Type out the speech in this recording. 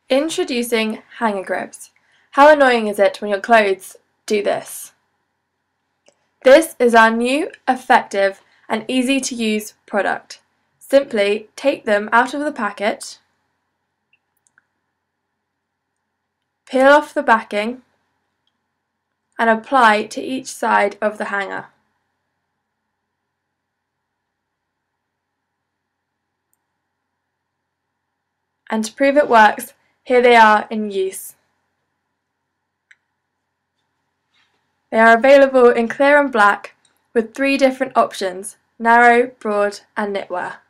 Introducing hanger grips. How annoying is it when your clothes do this? This is our new, effective and easy to use product. Simply take them out of the packet, peel off the backing and apply to each side of the hanger. And to prove it works, here they are in use. They are available in clear and black with 3 different options: narrow, broad and knitwear.